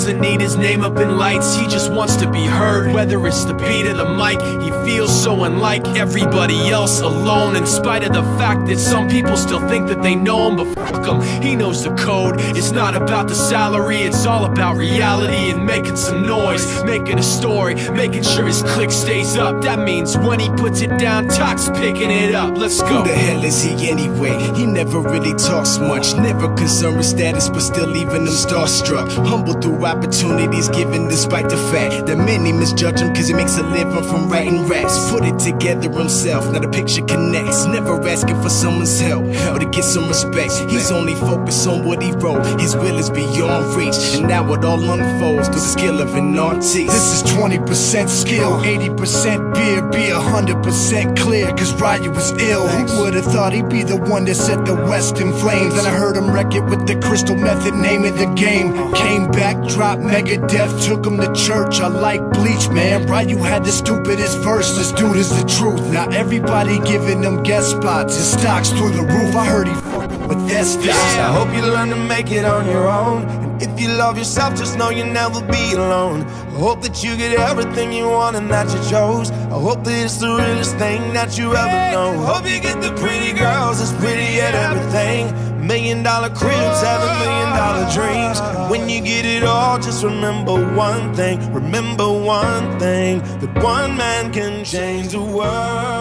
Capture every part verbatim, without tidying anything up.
doesn't need his name up in lights, he just wants to be heard. Whether it's the beat of the mic, he feels so unlike everybody else, alone, in spite of the fact that some people still think that they know him, but fuck him, he knows the code. It's not about the salary, it's all about reality and making some noise, making a story, making sure his click stays up. That means when he puts it down, Talk's picking it up. Let's go. Who the hell is he anyway? He never really talks much, never concerned with status, but still leaving him starstruck. Humble through opportunities given despite the fact that many misjudge him cause he makes a living from writing raps. Put it together himself, now the picture connects. Never asking for someone's help or to get some respect. He's only focused on what he wrote. His will is beyond reach, and now it all unfolds through the skill of an artist. This is twenty percent skill, eighty percent beer, be one hundred percent clear, cause Ryu was ill. Who would've thought he'd be the one that set the West in flames? Then I heard him wreck it with the crystal method, name of the game. Came back, dropped Megadeth, took him to church. I like Bleach, man. Ryu had the stupidest verse. This dude is the truth. Now everybody giving them guest spots. His stocks through the roof. I heard he fucking with that stock. I hope you learn to make it on your own. And if you love yourself, just know you'll never be alone. I hope that you get everything you want and that you chose. I hope that it's the realest thing that you ever know. Hope you get the pretty girls that's pretty at everything. Million dollar cribs, having million dollar dreams. When you get it all, just remember one thing. Remember one thing, that one man can change the world.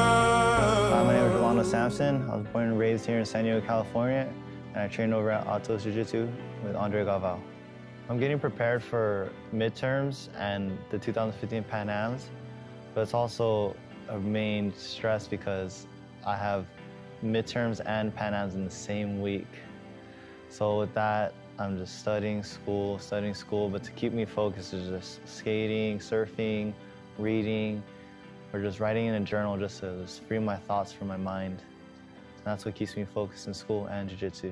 Hi, my name is Rolando Samson. I was born and raised here in San Diego, California, and I trained over at Atos Jiu-Jitsu with Andre Galvao. I'm getting prepared for midterms and the two thousand fifteen Pan Ams, but it's also a main stress because I have midterms and Pan Ams in the same week. So with that, I'm just studying school, studying school, but to keep me focused is just skating, surfing, reading, or just writing in a journal just to just free my thoughts from my mind. And that's what keeps me focused in school and jiu-jitsu.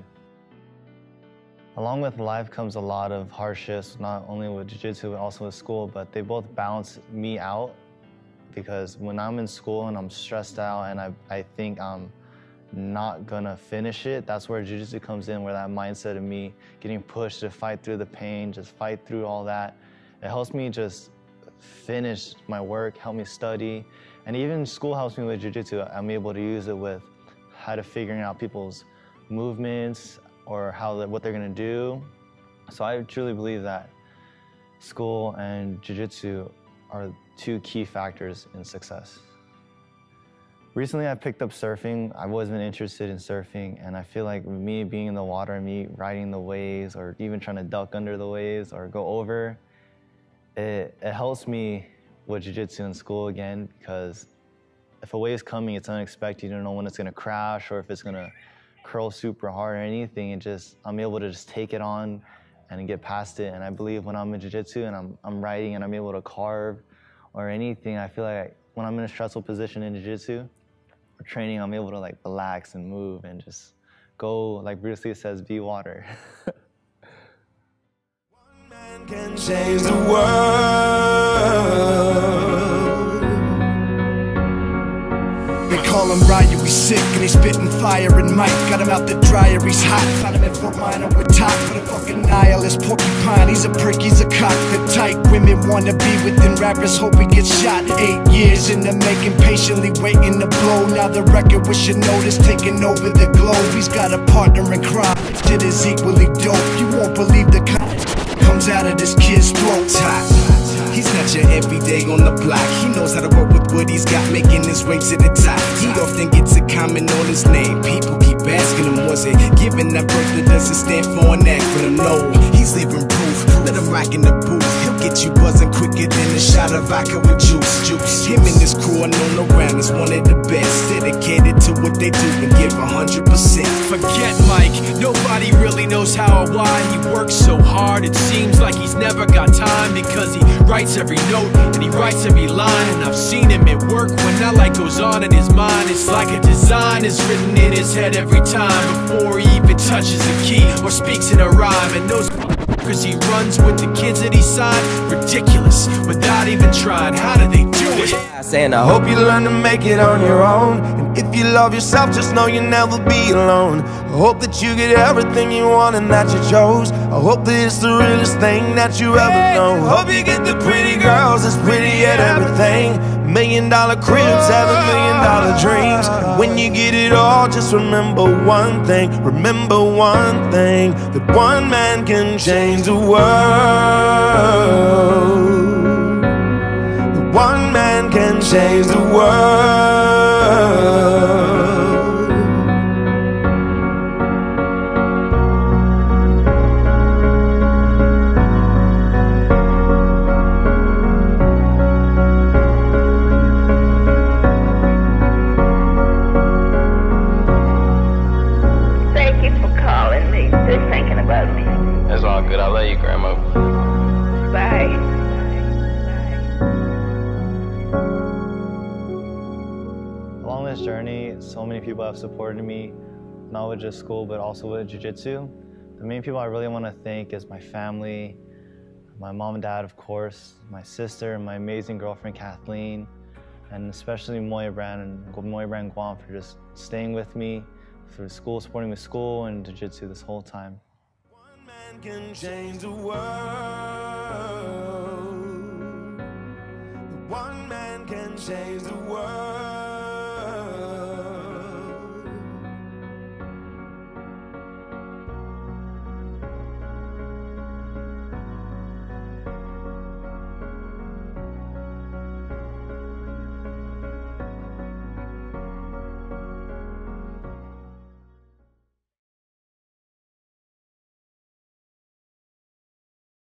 Along with life comes a lot of hardships, not only with jiu-jitsu, but also with school, but they both balance me out, because when I'm in school and I'm stressed out and I, I think I'm not gonna finish it, that's where jiu-jitsu comes in, where that mindset of me getting pushed to fight through the pain, just fight through all that. It helps me just finish my work, help me study, and even school helps me with jiu-jitsu. I'm able to use it with how to figuring out people's movements or how what they're gonna do. So I truly believe that school and jiu-jitsu are two key factors in success. Recently, I picked up surfing. I've always been interested in surfing, and I feel like me being in the water, me riding the waves, or even trying to duck under the waves or go over, it, it helps me with jiu-jitsu in school again, because if a wave's coming, it's unexpected. You don't know when it's gonna crash or if it's gonna curl super hard or anything. And just, I'm able to just take it on and get past it. And I believe when I'm in jiu-jitsu and I'm, I'm riding and I'm able to carve or anything, I feel like when I'm in a stressful position in jiu-jitsu or training, I'm able to like relax and move and just go, like Bruce Lee says, be water. One man can change the world. They call him Ryu, he's sick and he's spitting fire and Mike got him out the dryer, he's hot. Found him in Fort Minor with top for the fucking nihilist porcupine. He's a prick, he's a cock, the type women wanna be within rappers, hope he gets shot. Eight years in the making, patiently waiting to blow. Now the record with your notice taking over the globe. He's got a partner in crime, shit is equally dope. You won't believe the kind comes out of this kid's throat. He's not your everyday on the block. He knows how to work with what he's got, making his way to the top. He often gets a comment on his name. People keep asking him, was it given that birth that doesn't stand for an acronym? No, he's living proof. Let him rock in the booth. He'll get you buzzing quicker than a shot of vodka with juice. Juice. Him and his crew are known around as one of the best, dedicated to what they do and give a hundred percent. Forget Mike, nobody really knows how or why he works so hard. It seems like he's never got time, because he writes every note and he writes every line. And I've seen him at work when that light goes on in his mind. It's like a design is written in his head every time, before he even touches a key or speaks in a rhyme. And those cause he runs with the kids that he signed, ridiculous, without even trying. How do they do it? Saying I hope you learn to make it on your own. And if you love yourself, just know you'll never be alone. I hope that you get everything you want and that you chose. I hope that it's the realest thing that you ever know. Hope you get the pretty girls that's pretty at everything. Million dollar cribs, having million dollar dreams. When you get it all, just remember one thing. Remember one thing, that one man can change the world. One man can change the world. Thank you for calling me. Just thinking about me. That's all good. I love you, Grandma. Bye. Along this journey, so many people have supported me, not with just school, but also with jiu-jitsu. The main people I really want to thank is my family, my mom and dad, of course, my sister, my amazing girlfriend, Kathleen, and especially Moya Brand and Moya Brand Guam for just staying with me through school, supporting me with school and jiu-jitsu this whole time. One man can change the world. One man can change the world.